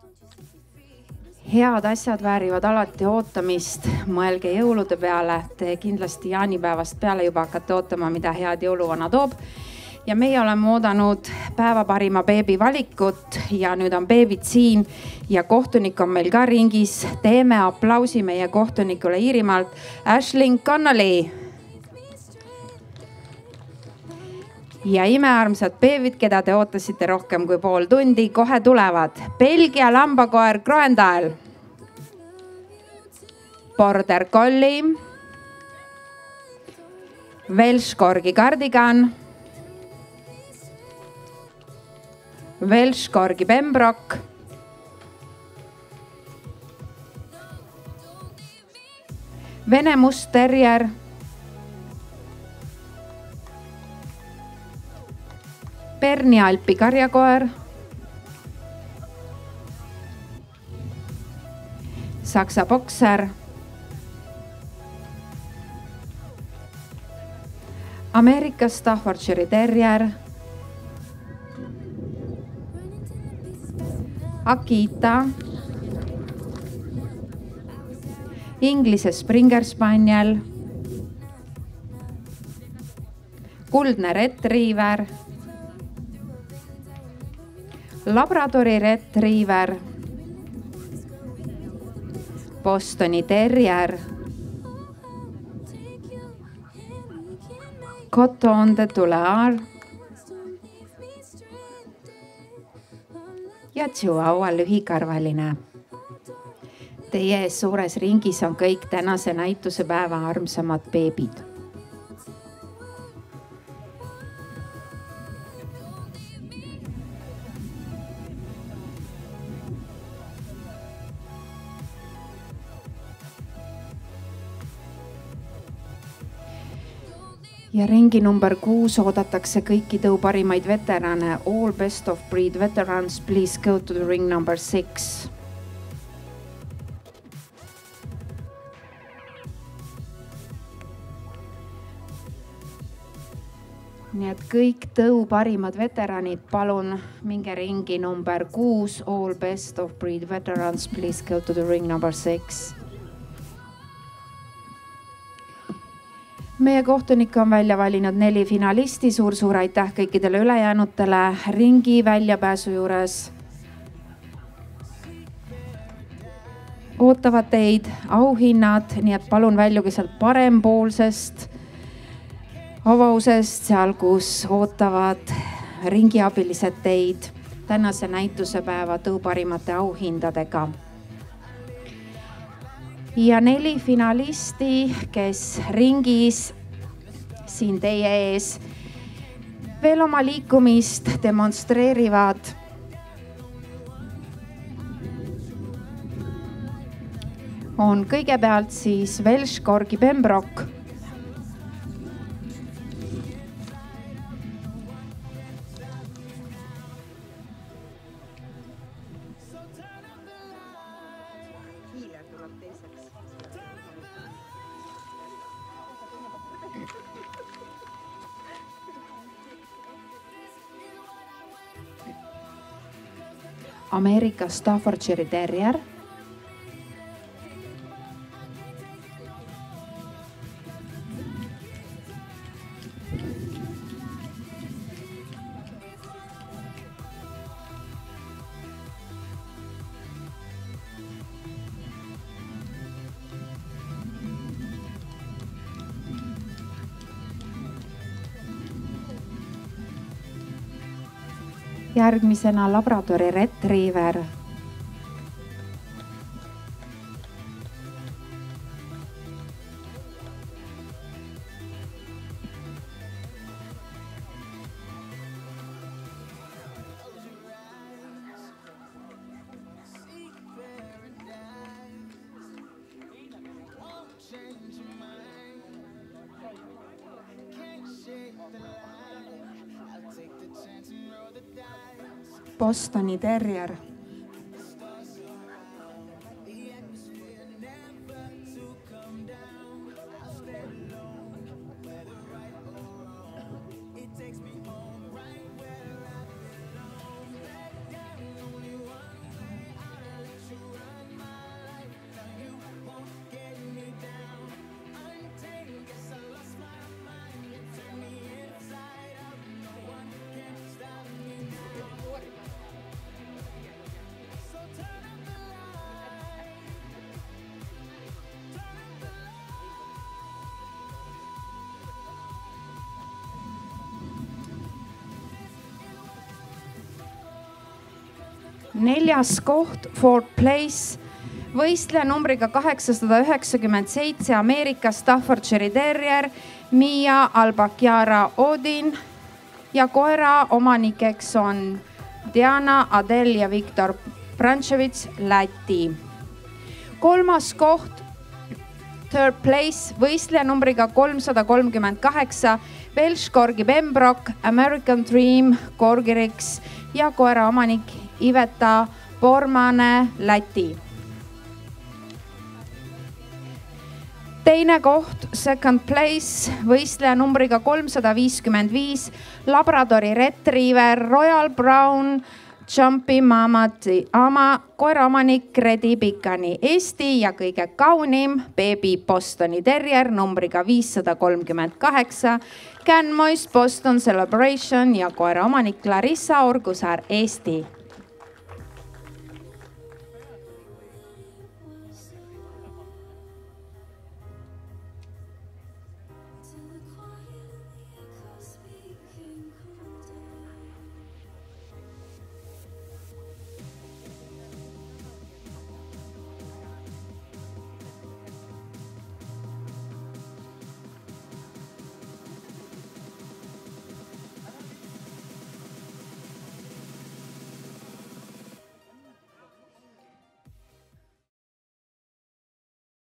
Head asjad väärivad alati ootamist, mõelge jõulude peale. Te kindlasti jaanipäevast peale juba hakkate ootama, mida head jõuluvana toob. Ja meie oleme oodanud päeva parima beebi valikut ja nüüd on beebid siin ja kohtunik on meil ka ringis. Teeme aplausi meie kohtunikule Iirimaalt, Aisling Connolly. Ja imearmsad beebid, keda te ootasite rohkem kui pool tundi, kohe tulevad. Belgia lambakoer Groendahl, Border Collie, Welsh Corgi Cardigan, Welsh Corgi Pembroke, Vene must terrier, Berni Alpi karjakoer, Saksa bokser, Ameerika Staffordshire terrier, Akita, Inglise Springer Spaniel, kuldne retriiver, Labradori retriiver, Bostoni terrier, Coton de Tulear ja Chihuahua lühikarvaline. Teie ees suures ringis on kõik tänase näituse päeva armsamad beebid. Ja ringi number 6 oodatakse kõiki tõu parimaid veterane. All best of breed veterans, please go to the ring number 6. Nii et kõik tõu parimad veteranid, palun minge ringi number 6. All best of breed veterans, please go to the ring number 6. Meie kohtunik on välja valinud 4 finalisti. Suur aitäh kõikidele ülejäänutele ringi väljapääsu juures. Ootavad teid auhinnad, nii et palun väljuge sealt parempoolsest avausest, seal kus ootavad ringiabilised teid tänase näituse päeva tõu parimate auhindadega. Ja 4 finalisti, kes ringis siin teie ees veel oma liikumist demonstreerivad. On kõigepealt siis Welsh Corgi Pembroke, Ameerika Staffordshire terrier, järgmisena Labradori retriiver, Bostoni terrier, 4. koht Ford Place, võistleja numbriga 897 Ameerika Staffordshire Terrier Mia Albacchiara Odin ja koera omanikeks on Diana, Adel ja Viktor Branchevits, Läti. 3. koht Third Place, võistleja numbriga 338 Welsh Corgi Pembroke American Dream Corgirix ja koera omanik Iveta Bormane, Läti. 2. koht Second Place, võistleja numbriga 355 Labradori Retriever Royal Brown Jumpy Mamati ama, koera omanik Redi Pikani, Eesti ja kõige kaunim Baby Bostoni Terrier numbriga 538 Canmois Boston Celebration ja koera omanik Clarissa Orgusaar, Eesti.